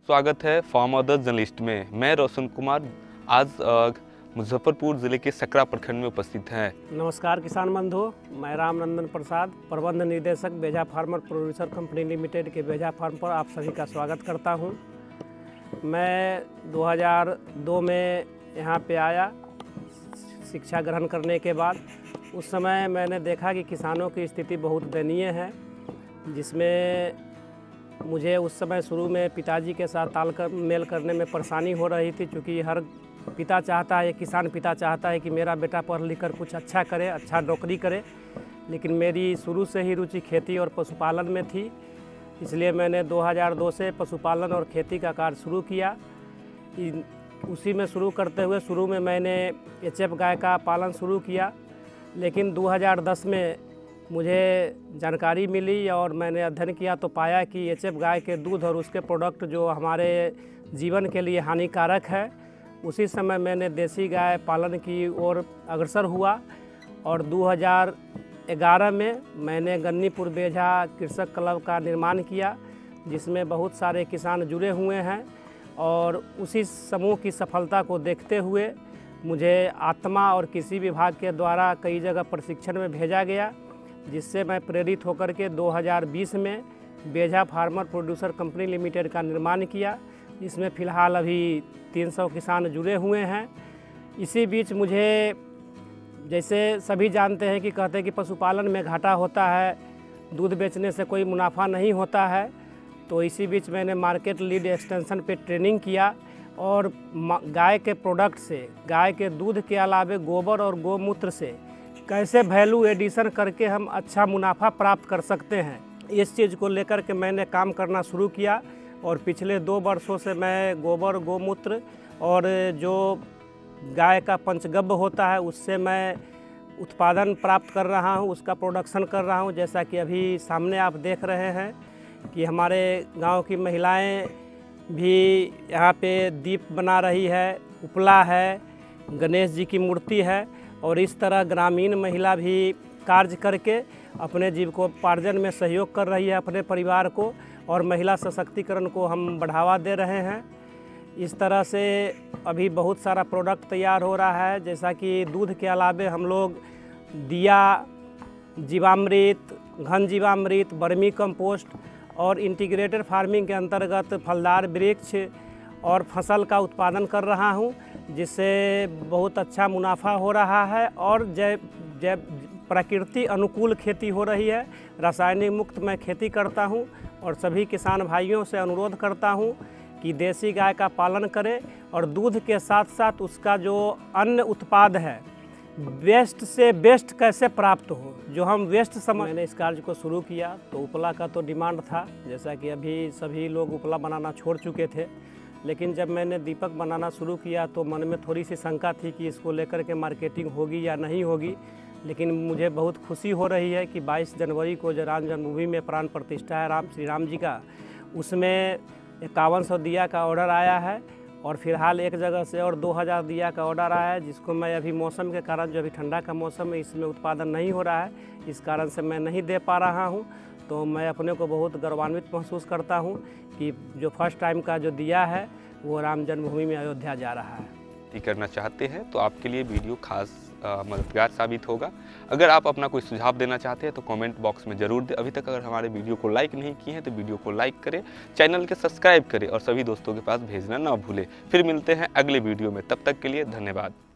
स्वागत है farm of the journalist में। मैं रोशन कुमार आज मुजफ्फरपुर ज़िले के सकरा प्रखंड में उपस्थित हैं। नमस्कार किसान बंधु, मैं रामनंदन प्रसाद, प्रबंध निदेशक बेजा फार्मर प्रोड्यूसर कंपनी लिमिटेड के बेजा फार्म पर आप सभी का स्वागत करता हूं। मैं 2002 में यहां पे आया शिक्षा ग्रहण करने के बाद। उस समय मैंने देखा कि किसानों की स्थिति बहुत दयनीय है, जिसमें मुझे उस समय शुरू में पिताजी के साथ तालमेल करने में परेशानी हो रही थी, क्योंकि हर पिता चाहता है, किसान पिता चाहता है कि मेरा बेटा पढ़ लिख कर कुछ अच्छा करे, अच्छा नौकरी करे। लेकिन मेरी शुरू से ही रुचि खेती और पशुपालन में थी, इसलिए मैंने 2002 से पशुपालन और खेती का कार्य शुरू किया। उसी में शुरू करते हुए शुरू में मैंने एचएफ गाय का पालन शुरू किया, लेकिन 2010 में मुझे जानकारी मिली और मैंने अध्ययन किया तो पाया कि एचएफ गाय के दूध और उसके प्रोडक्ट जो हमारे जीवन के लिए हानिकारक है। उसी समय मैंने देसी गाय पालन की ओर अग्रसर हुआ और 2011 में मैंने गन्नीपुर बेझा कृषक क्लब का निर्माण किया, जिसमें बहुत सारे किसान जुड़े हुए हैं। और उसी समूह की सफलता को देखते हुए मुझे आत्मा और कृषि विभाग के द्वारा कई जगह प्रशिक्षण में भेजा गया, जिससे मैं प्रेरित होकर के 2020 में Bejha farmer producer company limited का निर्माण किया। इसमें फ़िलहाल अभी 300 किसान जुड़े हुए हैं। इसी बीच मुझे, जैसे सभी जानते हैं कि कहते हैं कि पशुपालन में घाटा होता है, दूध बेचने से कोई मुनाफा नहीं होता है, तो इसी बीच मैंने मार्केट लीड एक्सटेंशन पे ट्रेनिंग किया और गाय के प्रोडक्ट से, गाय के दूध के अलावे गोबर और गोमूत्र से कैसे वैल्यू एडिशन करके हम अच्छा मुनाफा प्राप्त कर सकते हैं, इस चीज़ को लेकर के मैंने काम करना शुरू किया। और पिछले 2 वर्षों से मैं गोबर, गोमूत्र और जो गाय का पंचगव्य होता है उससे मैं उत्पादन प्राप्त कर रहा हूं, उसका प्रोडक्शन कर रहा हूं। जैसा कि अभी सामने आप देख रहे हैं कि हमारे गांव की महिलाएं भी यहाँ पे दीप बना रही है, उपला है, गणेश जी की मूर्ति है, और इस तरह ग्रामीण महिला भी कार्य करके अपने जीविकोपार्जन में सहयोग कर रही है अपने परिवार को, और महिला सशक्तिकरण को हम बढ़ावा दे रहे हैं। इस तरह से अभी बहुत सारा प्रोडक्ट तैयार हो रहा है, जैसा कि दूध के अलावे हम लोग दिया, जीवामृत, घन जीवामृत, वर्मी कंपोस्ट और इंटीग्रेटेड फार्मिंग के अंतर्गत फलदार वृक्ष और फसल का उत्पादन कर रहा हूं, जिससे बहुत अच्छा मुनाफा हो रहा है और जैव प्रकृति अनुकूल खेती हो रही है। रासायनिक मुक्त मैं खेती करता हूं और सभी किसान भाइयों से अनुरोध करता हूं कि देसी गाय का पालन करें और दूध के साथ साथ उसका जो अन्य उत्पाद है, वेस्ट से बेस्ट कैसे प्राप्त हो, जो हम वेस्ट समझ। मैंने इस कार्य को शुरू किया तो उपला का तो डिमांड था, जैसा कि अभी सभी लोग उपला बनाना छोड़ चुके थे। लेकिन जब मैंने दीपक बनाना शुरू किया तो मन में थोड़ी सी शंका थी कि इसको लेकर के मार्केटिंग होगी या नहीं होगी। लेकिन मुझे बहुत खुशी हो रही है कि 22 जनवरी को जो राम जन्मभूमि में प्राण प्रतिष्ठा है श्री राम जी का, उसमें 5100 दिया का ऑर्डर आया है और फिलहाल एक जगह से और 2000 दिया का ऑर्डर आया है, जिसको मैं अभी मौसम के कारण, जो अभी ठंडा का मौसम है, इसमें उत्पादन नहीं हो रहा है, इस कारण से मैं नहीं दे पा रहा हूँ। तो मैं अपने को बहुत गौरवान्वित महसूस करता हूँ कि जो फर्स्ट टाइम का जो दिया है वो राम जन्मभूमि में अयोध्या जा रहा है। करना चाहते हैं तो आपके लिए वीडियो खास मददगार साबित होगा। अगर आप अपना कोई सुझाव देना चाहते हैं तो कमेंट बॉक्स में ज़रूर दें। अभी तक अगर हमारे वीडियो को लाइक नहीं किए हैं तो वीडियो को लाइक करें, चैनल के सब्सक्राइब करें और सभी दोस्तों के पास भेजना ना भूलें। फिर मिलते हैं अगले वीडियो में, तब तक के लिए धन्यवाद।